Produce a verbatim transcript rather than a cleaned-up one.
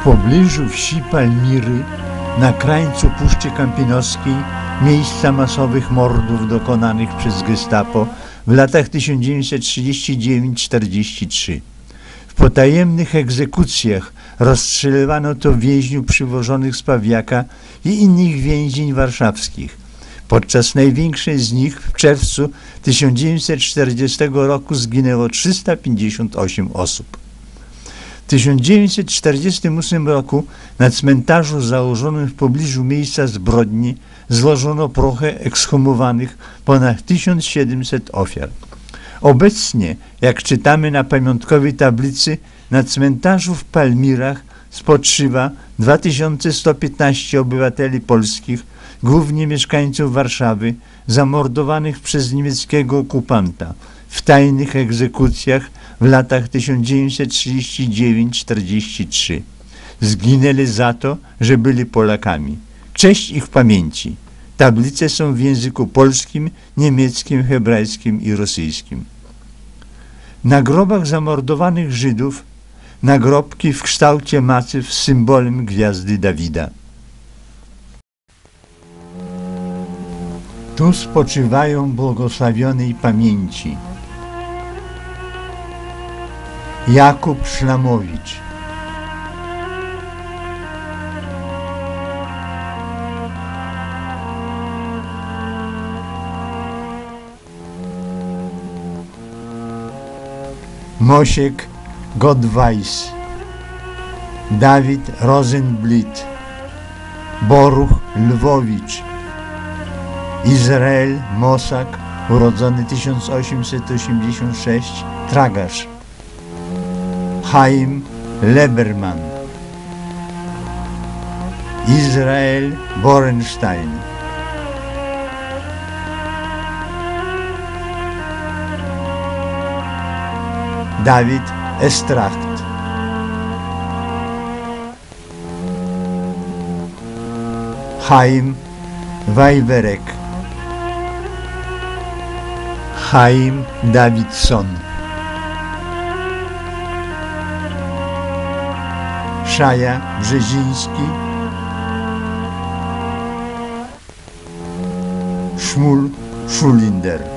pobliżu wsi Palmiry, na krańcu Puszczy Kampinoskiej, miejsca masowych mordów dokonanych przez Gestapo w latach tysiąc dziewięćset trzydziesty dziewiąty do czterdziestego trzeciego. W potajemnych egzekucjach rozstrzelywano to więźniów przywożonych z Pawiaka i innych więzień warszawskich. Podczas największej z nich w czerwcu tysiąc dziewięćset czterdziestego roku zginęło trzysta pięćdziesiąt osiem osób. W tysiąc dziewięćset czterdziestym ósmym roku na cmentarzu założonym w pobliżu miejsca zbrodni złożono prochy ekshumowanych ponad tysiąc siedemset ofiar. Obecnie, jak czytamy na pamiątkowej tablicy, na cmentarzu w Palmirach spoczywa dwa tysiące sto piętnaście obywateli polskich, głównie mieszkańców Warszawy, zamordowanych przez niemieckiego okupanta w tajnych egzekucjach w latach tysiąc dziewięćset trzydziesty dziewiąty do czterdziestego trzeciego. Zginęli za to, że byli Polakami. Cześć ich pamięci. Tablice są w języku polskim, niemieckim, hebrajskim i rosyjskim. Na grobach zamordowanych Żydów nagrobki w kształcie macy z symbolem gwiazdy Dawida. Tu spoczywają błogosławionej pamięci Jakub Szlamowicz, Mosiek Gottweiss, Dawid Rosenblit, Boruch Lwowicz, Izrael Mosak, urodzony tysiąc osiemset osiemdziesiąty szósty, tragarz, Chaim Leberman, Izrael Borenstein, Dawid Estracht, Chaim Wajwerek, Chaim Davidson, Szaja Brzeziński, Szmul Schulinder.